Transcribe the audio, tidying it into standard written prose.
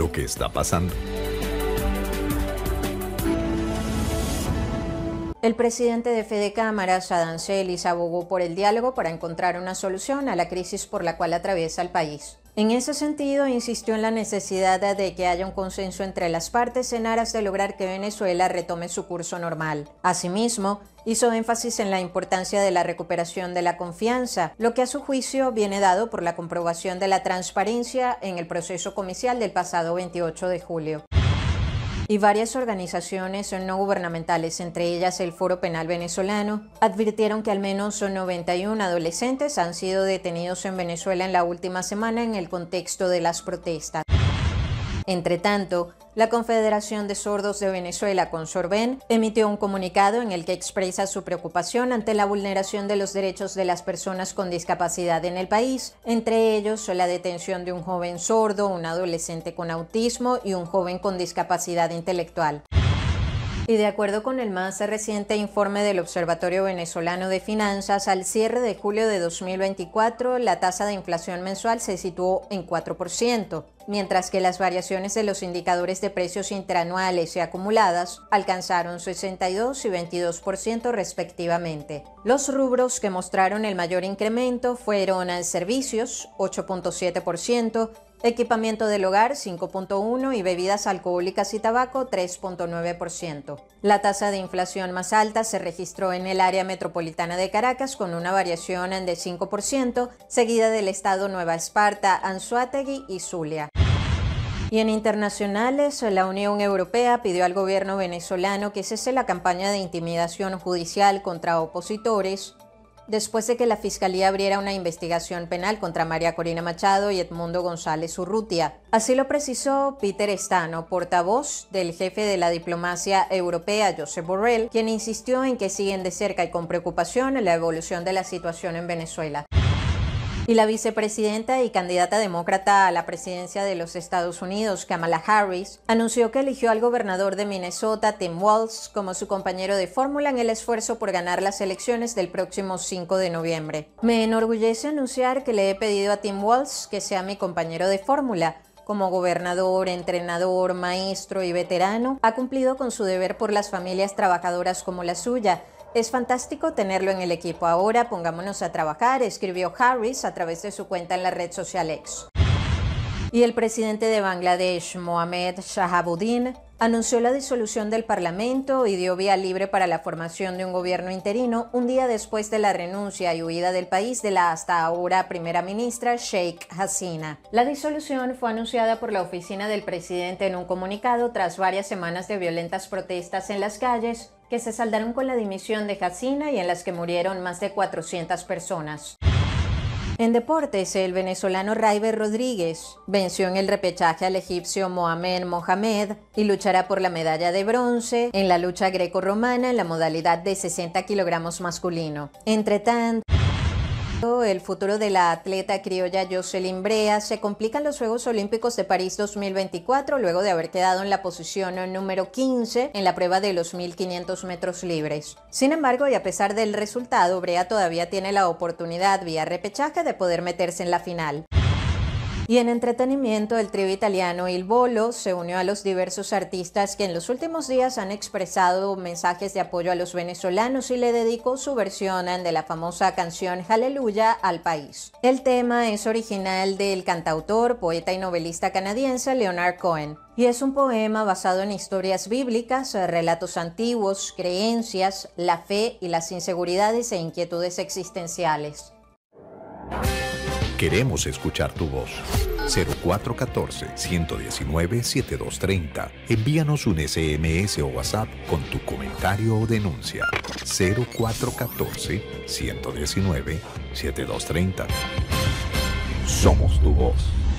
lo que está pasando. El presidente de Fede Cámaras, Adán Celis, abogó por el diálogo para encontrar una solución a la crisis por la cual atraviesa el país. En ese sentido, insistió en la necesidad de que haya un consenso entre las partes en aras de lograr que Venezuela retome su curso normal. Asimismo, hizo énfasis en la importancia de la recuperación de la confianza, lo que a su juicio viene dado por la comprobación de la transparencia en el proceso comicial del pasado 28 de julio. Y varias organizaciones no gubernamentales, entre ellas el Foro Penal Venezolano, advirtieron que al menos 91 adolescentes han sido detenidos en Venezuela en la última semana en el contexto de las protestas. Entre tanto, la Confederación de Sordos de Venezuela, Consorven, emitió un comunicado en el que expresa su preocupación ante la vulneración de los derechos de las personas con discapacidad en el país, entre ellos la detención de un joven sordo, un adolescente con autismo y un joven con discapacidad intelectual. Y de acuerdo con el más reciente informe del Observatorio Venezolano de Finanzas, al cierre de julio de 2024, la tasa de inflación mensual se situó en 4%, mientras que las variaciones de los indicadores de precios interanuales y acumuladas alcanzaron 62 y 22% respectivamente. Los rubros que mostraron el mayor incremento fueron servicios, 8.7%, equipamiento del hogar 5.1% y bebidas alcohólicas y tabaco 3.9%. La tasa de inflación más alta se registró en el área metropolitana de Caracas con una variación de 5%, seguida del estado Nueva Esparta, Anzoátegui y Zulia. Y en internacionales, la Unión Europea pidió al gobierno venezolano que cese la campaña de intimidación judicial contra opositores, después de que la Fiscalía abriera una investigación penal contra María Corina Machado y Edmundo González Urrutia. Así lo precisó Peter Stano, portavoz del jefe de la diplomacia europea, Josep Borrell, quien insistió en que siguen de cerca y con preocupación la evolución de la situación en Venezuela. Y la vicepresidenta y candidata demócrata a la presidencia de los Estados Unidos, Kamala Harris, anunció que eligió al gobernador de Minnesota, Tim Walz, como su compañero de fórmula en el esfuerzo por ganar las elecciones del próximo 5 de noviembre. Me enorgullece anunciar que le he pedido a Tim Walz que sea mi compañero de fórmula. Como gobernador, entrenador, maestro y veterano, ha cumplido con su deber por las familias trabajadoras como la suya. Es fantástico tenerlo en el equipo. Ahora pongámonos a trabajar, escribió Harris a través de su cuenta en la red social X. Y el presidente de Bangladesh, Mohamed Shahabuddin, anunció la disolución del Parlamento y dio vía libre para la formación de un gobierno interino un día después de la renuncia y huida del país de la hasta ahora primera ministra Sheikh Hasina. La disolución fue anunciada por la oficina del presidente en un comunicado tras varias semanas de violentas protestas en las calles que se saldaron con la dimisión de Hasina y en las que murieron más de 400 personas. En deportes, el venezolano Raiber Rodríguez venció en el repechaje al egipcio Mohamed Mohamed y luchará por la medalla de bronce en la lucha greco-romana en la modalidad de 60 kilogramos masculino. Entre tanto, el futuro de la atleta criolla Jocelyn Brea se complica en los Juegos Olímpicos de París 2024 luego de haber quedado en la posición número 15 en la prueba de los 1500 metros libres. Sin embargo, y a pesar del resultado, Brea todavía tiene la oportunidad vía repechaje de poder meterse en la final. Y en entretenimiento, el trío italiano Il Bolo se unió a los diversos artistas que en los últimos días han expresado mensajes de apoyo a los venezolanos y le dedicó su versión de la famosa canción Hallelujah al país. El tema es original del cantautor, poeta y novelista canadiense Leonard Cohen y es un poema basado en historias bíblicas, relatos antiguos, creencias, la fe y las inseguridades e inquietudes existenciales. Queremos escuchar tu voz. 0414-119-7230. Envíanos un SMS o WhatsApp con tu comentario o denuncia. 0414-119-7230. Somos tu voz.